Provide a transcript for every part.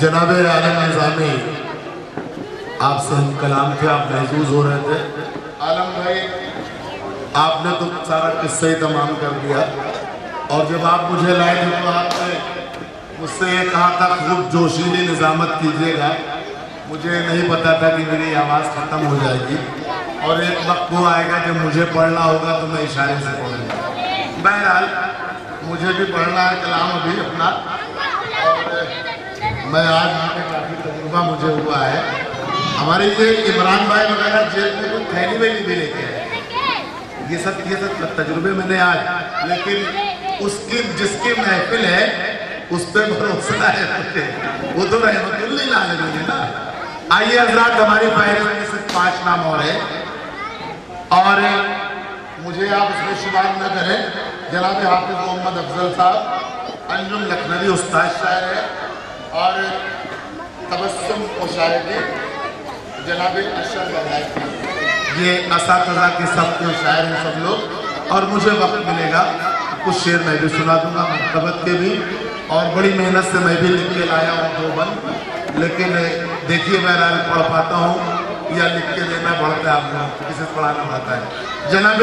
जनाब आलम निज़ामी, आपसे हम कलाम थे, आप महसूस हो रहे थे। आलम भाई, आपने तो सारा किस्सा ही तमाम कर दिया, और जब आप मुझे लाए थे तो आपने मुझसे ये कहा था खूब जोशीली निज़ामत कीजिएगा। मुझे नहीं पता था कि मेरी आवाज़ ख़त्म हो जाएगी और एक वक्त वो आएगा जब मुझे पढ़ना होगा तो मैं इशारे से पढ़ूँगा। बहरहाल मुझे भी पढ़ना है कलाम अभी अपना, और मैं आज यहाँ पे काफ़ी तजुर्बा मुझे हुआ है। हमारे ये इमरान भाई वगैरह जेल में कोई थैली वैली भी लेके आए, ये सब तजुर्बे मैंने आज, लेकिन उसकी जिसकी महफिल है उस पर भरोसा है मुझे, वो तो रहमतुल्लिल आलमीन है ना। आइए हज़रात, हमारी फहरिस्त में सिर्फ 5 नाम और है, और मुझे आप उसमें शुमार न करें। जनाब हाफिज मोहम्मद अफजल साहब, अंजुम लखनवी उस्ताद शायर है, और तबस्सुम और शायरी जनाब अशरफ लहराई, ये असातिज़ा के सब के शायर हैं सब लोग। और मुझे वक्त मिलेगा कुछ शेर मैं भी सुना दूंगा मकतबत के भी, और बड़ी मेहनत से मैं भी लिख के लाया हूँ 2 बंद, लेकिन देखिए मैं पढ़ पाता हूँ या लिख के देना पड़ता है, आपको किसे पढ़ाना पड़ता है। जनाब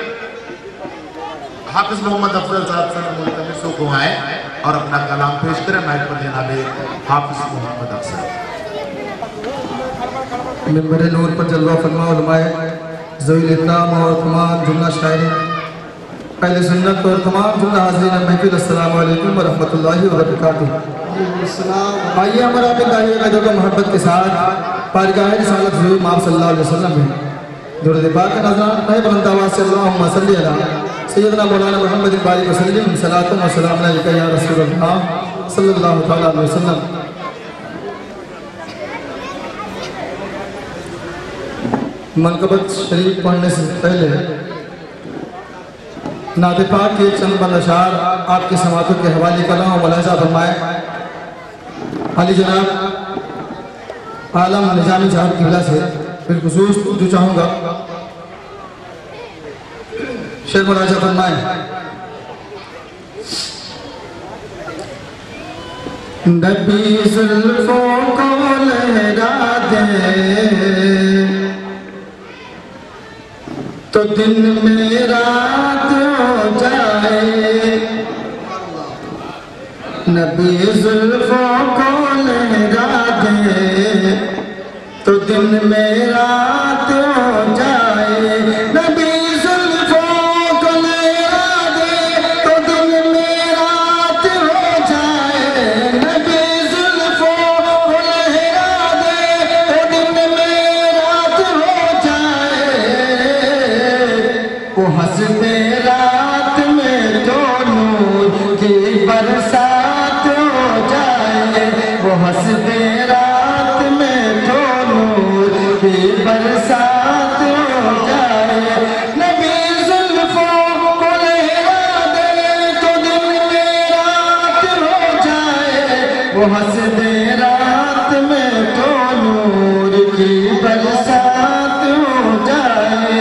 हाफिज मोहम्मद अफजल साहब से मुल्तमिसों को आए और अपना कलाम पेश करें। माइक पर जनाब हाफिज मोहम्मद अफजल। मिंबर नूर पर जलवा फरमा उलमाए ज़वील इकराम और तमाम जुमला शायरी पहले सुन्नत और तमाम जुमला हाज़रीन महफिल, अस्सलाम वालेकुम व रहमतुल्लाहि व बरकातुहू। आइए हमारा पे गाइए अदब व मोहब्बत के साथ पारगाह रिसालत हुज़ूर माब सल्लल्लाहु अलैहि वसल्लम में दुरूद पाक का नज़रान है बुलंद आवाज़ से अल्लाहुम्मा सल्ली अला सय्यदना मौलाना मुहम्मद बारिक वसल्लम सलातुन व सलाम अलैका या रसूलल्लाह सल्लल्लाहु तआला अलैहि वसल्लम। मनकबत शरीफ पढ़ने से पहले नात पाक के चंद बंद अशार आपके समातों के हवाले कर रहा हूँ। मुलाहिज़ा फरमाए अली जनाब आलम निज़ामी साहब की वजह से बिलखुसूस जो चाहूँगा शेर मुलाहिज़ा फरमाए। नबी ज़ुल्फ़ों को लहरा दे तो दिन में रात हो जाए, नबी ज़ुल्फ़ों को लहरा दे तो दिन में रात हो जाए, नबी ज़ुल्फ़ों को लहरा दे तो दिन में रात हो जाए, नबी ज़ुल्फ़ों को लहरा दे तो दिन में रात हो जाए। वो हंसते रात में तो नूर की बरसात हो जाए, वो हंसते रात में तो नूर की बरसात हो जाए, नबी ज़ुल्फ़ों को लहरा दे तो दिन में रात हो जाए, वो हंसते रात में तो नूर की बरसात हो जाए।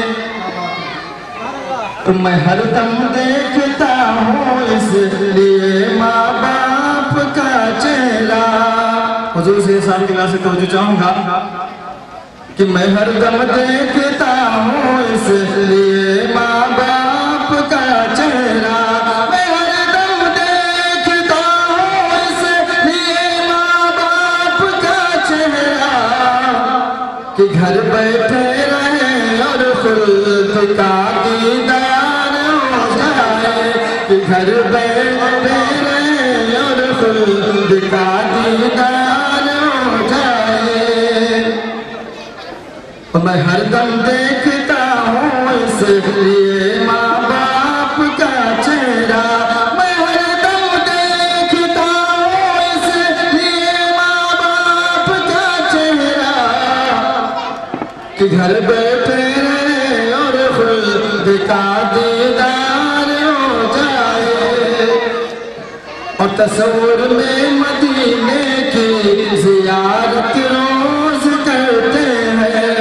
तो मैं हरदम देखता हूँ इसलिए माँ बाप का चेहरा। हुजूर से साहब की वजह से तवज्जो चाहूँगा कि मैं हरदम देखता हूँ इसलिए माँ बाप का चेहरा, मैं हरदम देखता हूँ इसलिए माँ बाप का चेहरा, कि घर बैठे रहे और खुल्द का दीदार हो जाए, कि घर बैठे रहे और खुल्द का दीदार हो जाए। मैं हरदम देखता हूँ इसलिए माँ बाप का चेहरा, मैं हरदम देखता हूँ इसलिए माँ बाप का चेहरा, कि घर बैठे रहे और खुद का दीदार हो जाए। और तस्वुर में मदीने की ज़ियारत रोज करते हैं,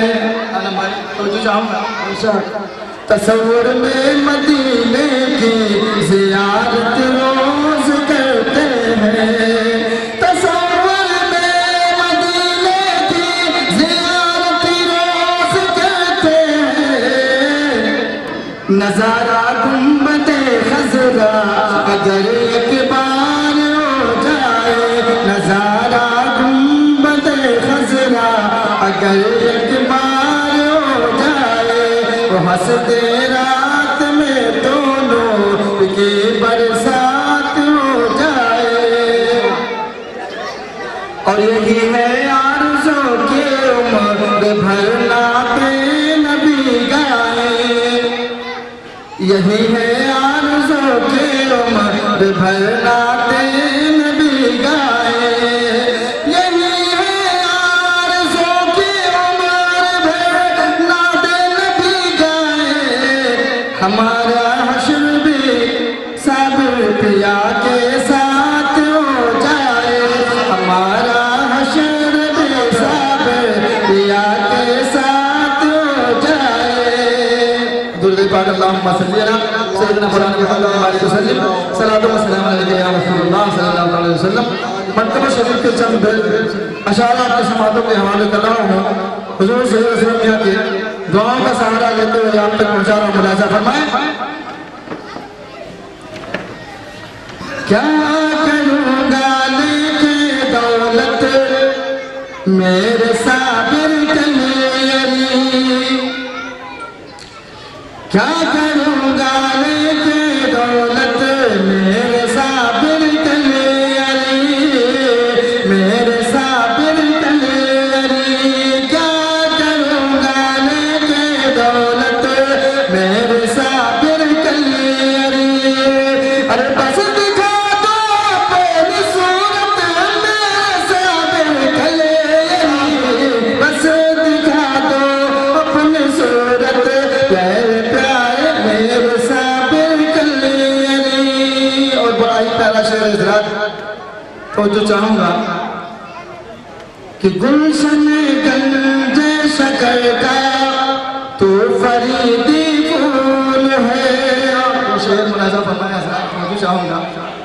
तस्वुर में मदीने की ज़ियारत रोज करते हैं, तस्वुर अगर एक बार हो जाए वो हंसते रात में दोनों की बरसात हो जाए। और यही है आरज़ू की उम्र भर नाते नबी गाए। यही है आरज़ू की उम्र भर नाते नबी गाए। यही है आरज़ू की उम्र भर नाते नबी गाए। हमारा हश्र भी सब पिया के साथ हो जाए। हमारा हश्र भी सब पिया के साथ हो जाए। दुरूद पाक अल्लाहुम्मा सल्ली अला सय्यिदना मुहम्मद व सल्लिम सलातो व सलाम अलैका या रसूलल्लाह सल्लल्लाहु अलैहि वसल्लम। मरतबा शरीफ के चंद अशारा आपके समातों के हवाले कर रहा हूँ। हुजूर सल्लल्लाहु अलैहि वसल्लम के दुआओं का सहारा लेते हुए आप तक पहुँचा रहा हूँ। मुलाजा फरमाएं। क्या करूँगा लेके दौलत मेरे साबिर कलियरी। क्या करूँगा लेके दौलत मेरे साबिर कलियरी। मेरे साबिर कलियरी। क्या करूँगा लेके दौलत मेरे साबिर कलियरी। अरे बस दिखा दो अपनी सूरत मेरे साबिर कलियरी। बस दिखा दो अपनी सूरत प्यारे प्यारे मेरे साबिर कलियरी। और बड़ा ही प्यारा शेर हज़रात तो जो चाहूँगा कि गुलशन गंजे शकर का तो फरीदी फूल है। शेर मुलाजा फरमाया हज़रात मैं जो चाहूँगा।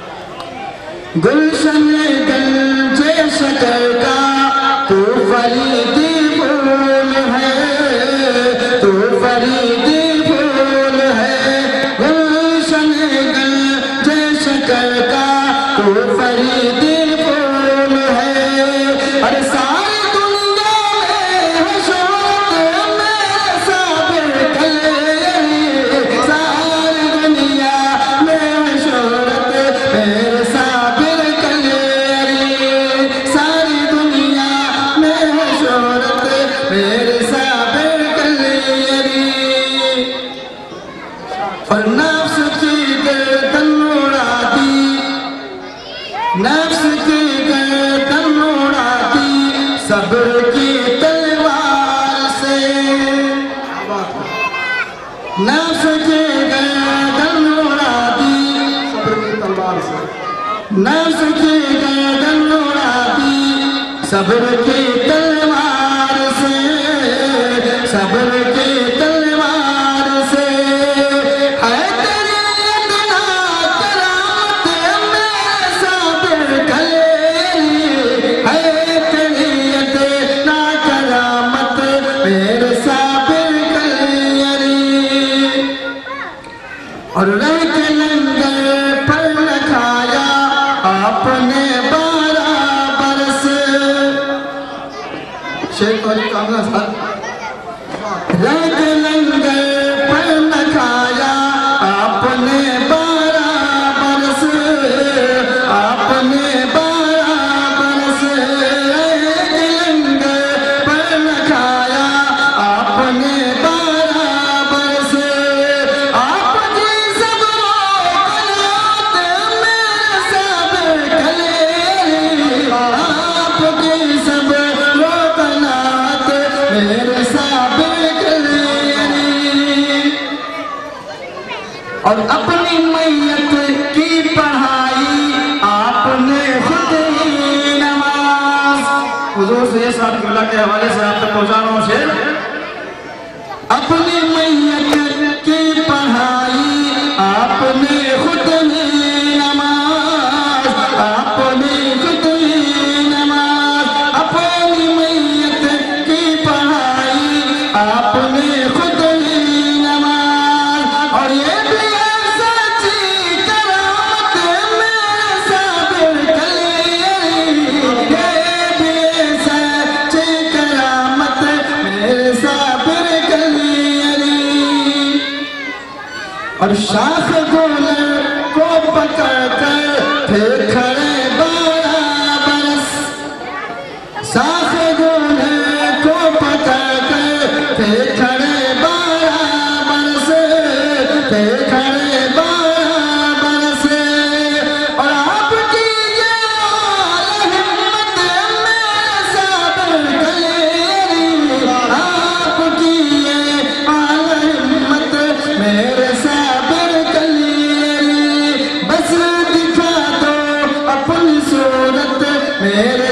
गुलशन गंजे शकर का तो फरीदी फूल है। तो फरीदी फूल है। गुलशन गंजे शकर का तो फरीदी फूल है। अरे सारी दुनिया में है शोहरत मेरे साबिर कलियरी। सारी दुनिया में है शोहरत मेरे साबिर कलियरी। सारी दुनिया में है शोहरत मेरे साबिर कलियरी। और नफ्स की गर्दन उड़ा दी। नफ्स की गर्दन उड़ा दी सब्र की तलवार से। नफ्स की गर्दन उड़ा दी सब्र की तलवार से। नफ्स की गर्दन उड़ा दी सब्र की तलवार से। सब्र की तलवार से। है तेरी इतना करामत मेरे साबिर कलियरी। है तेरी इतना करामत मेरे साबिर कलियरी। और रह के लंगर पर न खाया आपने 12 बरस। शेर को कहना था। रह के लंगर पर न खाया आपने 12 बरस। आपने 12 बरस। रह के लंगर पर न खाया आपने 12 बरस। आपकी सब औकात मेरे साबिर कलियरी। आपकी सब औकात मेरे साबिर कलियरी। और अपनी मैयत की पढ़ाई आपने खुद ही नमाज। हुजूर से साहब किबला के हवाले से आप तक पहुंचा रहा हूँ शेर। अपनी मैयत की पढ़ाई आपने खुद ही नमाज। आपने खुद ही नमाज। अपनी मैयत की पढ़ाई आपने खुद ही नमाज। और ये भी सच्ची करामत मेरे साबिर कलियरी। ये भी सच्ची करामत और शाख गोले को पकड़ कर थे खड़े 12 बरस। शाख गोले को पकड़ कर थे खड़े 12 बरस, थे खड़े 12 बरस। और आपकी ये हिम्मत मेरे साबर कलेरी, आपकी ये हिम्मत मेरे साबर कलेरी। बस दिखा दो अपनी सूरत मेरे